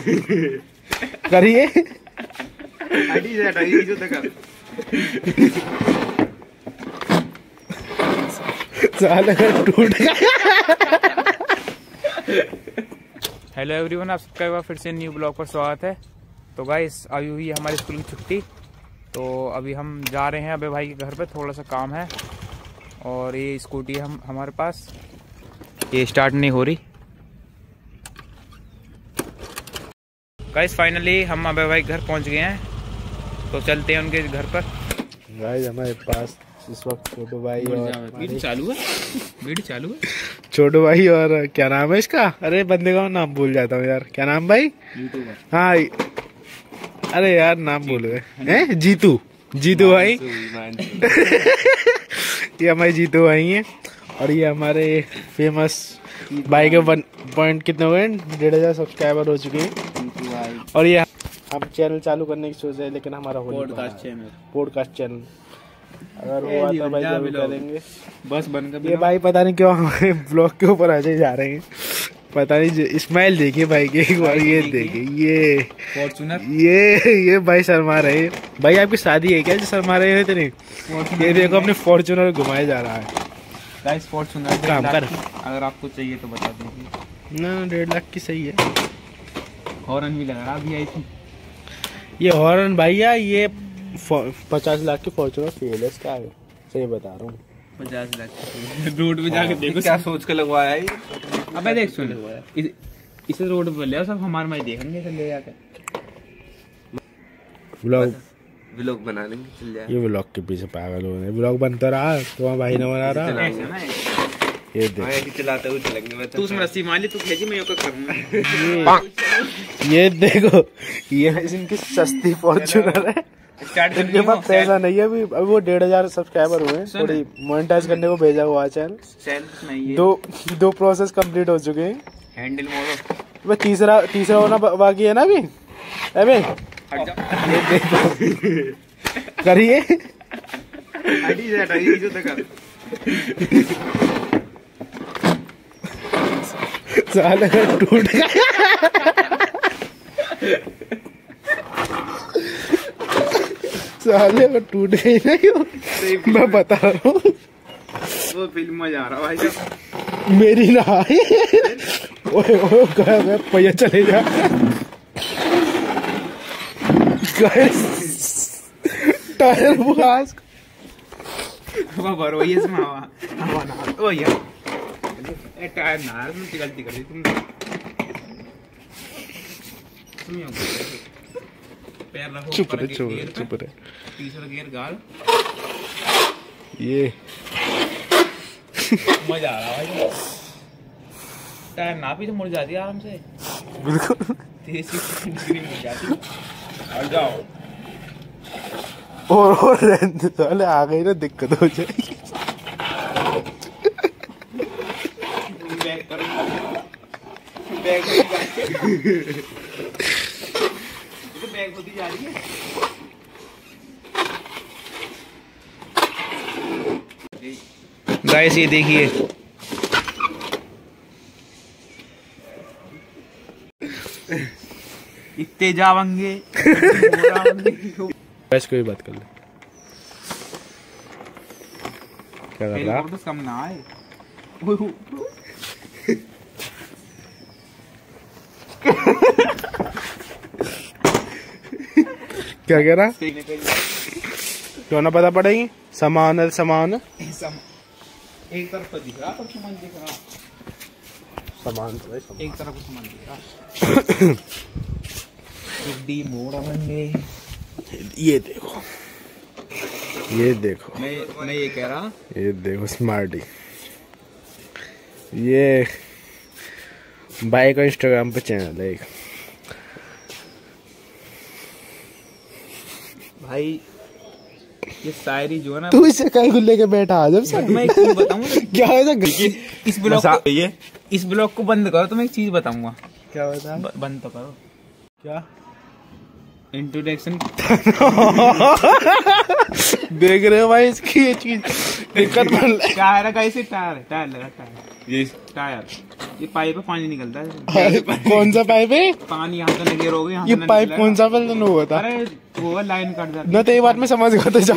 करिए साला टूट गया। हेलो एवरीवन, आप सबका एक बार फिर से न्यू ब्लॉग पर स्वागत है। तो गाइस अभी हुई है हमारी स्कूल की छुट्टी, तो अभी हम जा रहे हैं अबे भाई के घर पे, थोड़ा सा काम है। और ये स्कूटी हमारे पास ये स्टार्ट नहीं हो रही। गाइस फाइनली हम अबे भाई घर पहुंच गए हैं, तो चलते हैं उनके घर पर। गाइस हमारे पास इस वक्त छोटू भाई और वीडियो चालू है छोटू भाई और क्या नाम है इसका, अरे बंदे का नाम भूल जाता हूँ यार, क्या नाम भाई? हाँ अरे यार नाम भूल गए हैं। जीतू भाई ये हमारे जीतू भाई हैं। और ये हमारे फेमस भाई के 1 पॉइंट कितने हो गए, 1,500 सब्सक्राइबर हो चुके हैं। और ये हम चैनल चालू करने की सोच रहे हैं, लेकिन हमारा पॉडकास्ट चैनल अगर हुआ तो भाई जरूर करेंगे। बस बनकर ये भाई पता नहीं क्यों हमारे ब्लॉग के ऊपर आ जा रहे हैं, पता नहीं। स्माइल देखिए भाई की एक बार, ये देखिए ये फॉर्च्यूनर, ये भाई शर्मा रहे। भाई आपकी शादी है क्या जो शर्मा रहे हैं इतने? ये देखो अपने फॉर्च्यूनर घुमाया जा रहा है। गाइस फॉर्च्यूनर काम कर, अगर आपको चाहिए तो बता दीजिए ना। 1.5 लाख की सही है। हॉर्न भी लगा अभी आई थी ये हॉर्न भैया, ये 50 लाख की फॉर्च्यूनर फेल है इसका, सही बता रहा हूँ। 50 लाख रोड पे जाके देखो क्या सोच के लगवाया है। अबे देख सुन, इसे रोड पे ले सब हमारे में देखेंगे, चल ले जाकर व्लॉग बना लेंगे, चल जाए। ये व्लॉग के पीछे पागल हो रहे, व्लॉग बनता रहा तो भाई ने बना रहा। ये देख चलाते हुए चलेंगे, तू उसमें रस्सी मार ली, तू खींची, मैं यूं करूंगा। ये देखो ये इनकी सस्ती फॉर्च्यूनर है, इनके पास पैसा नहीं है अभी वो 1,500 सब्सक्राइबर हुए हैं, थोड़ी मोनेटाइज करने को भेजा हुआ है चैनल। दो प्रोसेस कंप्लीट हो चुके हैं। हैंडल मोड़ो, तीसरा होना बाकी है ना अभी। अबे ये देखो करिए साला टूट गया। साले को टूट गई नहीं, मैं बता रहा हूँ। वो फिल्म में जा रहा भाई, मेरी ना आई। ओए भैया चले जा। टायर बुआस भरो ये टायर ना, गलती कर दी तुमने। चुप रहे तीसरा गियर गाल। ये मजा आ रहा भाई, टायर ना पीछे मुड़ जाती है आराम से, बिल्कुल 360 मुड़ जाती। आ जाओ और रहने आ गई ना, दिक्कत हो जाएगी। बैग होती जा रही है। गाइस ये देखिए इतने जावेंगे। बस कोई बात कर ले, क्या कर रहा है? कम ना आए क्या कह रहा? क्यों ना पता पड़ेगी? समान एक तरफ तो दिख रहा, सामान दिख रहा, सामान तो है, एक तरफ सामान दिख रहा। डी मोड़ा बंदे, ये देखो मैं ये कह रहा, ये देखो स्मार्टी, ये भाई का इंस्टाग्राम पे चैनल है एक। भाई ये शायरी जो है ना, तू इसे कहीं को लेके बैठा आ जब से। मैं एक चीज बताऊंगा क्या है, इस ब्लॉग को बंद करो तो मैं एक चीज बताऊंगा। क्या बता? बंद तो करो। क्या इंट्रोडक्शन देख रहे हो भाई इसकी ये चीज दिक्कत क्या है ना, कैसे टायर लगा, टायर ये टायर ये पाइप है, पानी निकलता है। कौन सा पाइप है? पानी यहाँ से लगे रहोगे, यहाँ ये पाइप कौन सा पहले नहीं हुआ था? अरे वो लाइन कट जाती न तो ये बात मैं समझ गया था।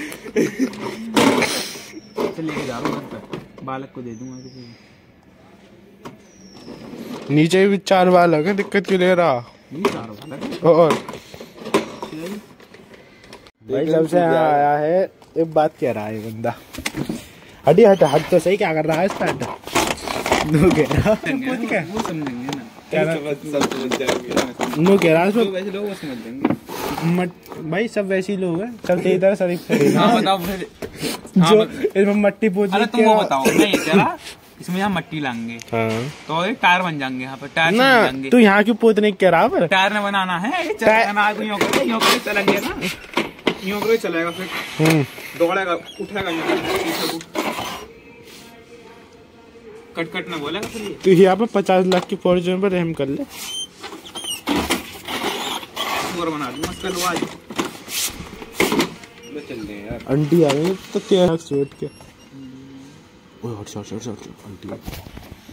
लेके जा रहा हूँ, बालक को दे दूंगा किसी। नीचे भी 4 बालक है, दिक्कत क्यों ले रहा? 4 बालक और भाई जब से यहाँ आया है एक बात कह रहा है बंदा। हटी हट हट तो सही, क्या कर रहा है इस पैंट? नो कह रहा वो समझेंगे ना, नो कह रहा तो वैसे लोग वो समझ लेंगे। भाई सब वैसे ही लोग हैं, सब तेरी तरह शरीफ खड़े हैं। हाँ बताओ फिर। जो इसमें मट्टी पूछ। अरे तुम वो बताओ, मैं ये कह रहा इसमें यहाँ मट्टी लाएंगे तो एक टायर बन जाएंगे, यहाँ पर टायर ना बन जाएंगे। तू यहाँ क्यों पोतने कह रहा पर? टायर न बनाना है, यूं करे चलेंगे ना, यूं करे चलेगा, फिर दौड़ेगा, उठेगा, कट कट ना बोलेगा फिर ये। तू यहाँ पे 50 लाख की फॉर्च्यून पर रहम कर ले। और बना दूंगा कल आज। चल रहे हैं यार, आंटी आ गई तो 13 लाख सोच के। ओए हट आंटी